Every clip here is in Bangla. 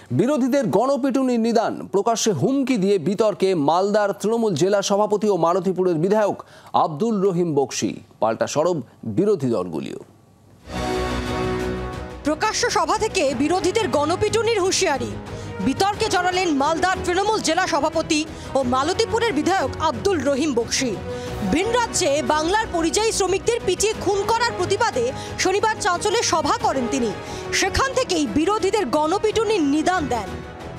বিরোধীদের গণপিটুনির নিদান, প্রকাশ্যে হুমকি দিয়ে বিতর্কে মালদার তৃণমূল জেলা সভাপতি ও মালতীপুরের বিধায়ক আব্দুল রহিম বক্সি। পাল্টা সরব বিরোধী দলগুলিও। প্রকাশ্য সভা থেকে বিরোধীদের গণপিটুনির হুঁশিয়ারি, বিতর্কে জড়ালেন মালদার তৃণমূল জেলা সভাপতি ও মালতীপুরের বিধায়ক আব্দুল রহিম বক্সি। ভিন রাজ্যে বাংলার পরিযায়ী শ্রমিকদের পিটিয়ে খুন করার প্রতিবাদে শনিবার চাঁচলে সভা করেন তিনি। সেখান থেকেই বিরোধীদের গণপিটুনির নিদান দেন।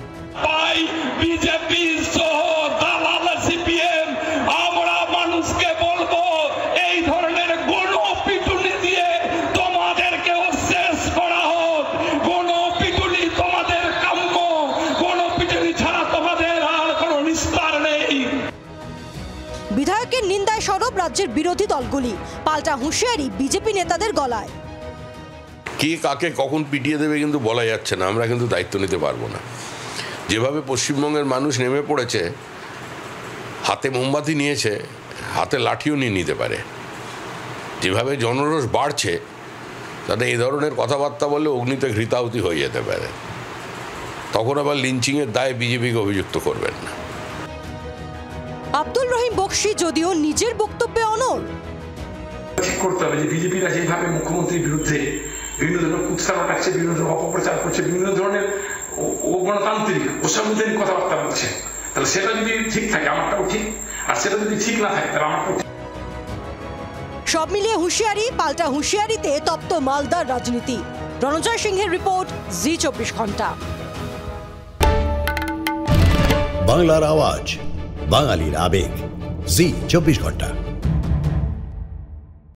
বিজেপি সহ দালাল সিপিএম আমরা মানুষকে বলবো, এই ধরনের গণপিটুনি দিয়ে তোমাদেরকে শেষ করা হোক। গণপিটুনি তোমাদের কাম্য, গণপিটুনি ছাড়া তোমাদের আর কোনো নিস্তার নেই। বিধায়কের নিন্দায় সরব রাজ্যের বিরোধী দলগুলি, পাল্টা হুঁশিয়ারি বিজেপি নেতাদের গলায়। কে কাকে কখন পিটিয়ে দেবে কিন্তু বলা যাচ্ছে না, আমরা কিন্তু দায়িত্ব নিতে পারবো না। যেভাবে পশ্চিমবঙ্গের মানুষ নেমে পড়েছে, হাতে মোমবাতি নিয়েছে, হাতে লাঠিও নিয়ে নিতে পারে। যেভাবে জনরোষ বাড়ছে, তাতে এই ধরনের কথাবার্তা বললে অগ্নিতে ঘৃতাহুতি হয়ে যেতে পারে। তখন আবার লিঞ্চিংয়ের দায়ে বিজেপিকে অভিযুক্ত করবেন না। আব্দুল রহিম বক্সি যদিও নিজের বক্তব্যে অনড়। ঠিক করতে হবে যে বিজেপিরা যেভাবে মুখ্যমন্ত্রীর বিরুদ্ধে বিভিন্ন ধরনের কুৎসা কাটছে, বিভিন্ন ধরনের অপপ্রচার করছে, বিভিন্ন ধরনের গণতান্ত্রিক অসাংবিধানিক কথাবার্তা বলছে, তাহলে সেটা যদি ঠিক থাকে আমারটাও ঠিক, আর সেটা যদি ঠিক না থাকে তাহলে আমারটাও ঠিক। সব মিলিয়ে হুঁশিয়ারি, পাল্টা হুঁশিয়ারিতে তপ্ত মালদার রাজনীতি। রণজয় সিংহের রিপোর্ট, জি 24 ঘন্টা। বাংলার আওয়াজ, বাঙালির আবেগ, জি 24 ঘন্টা।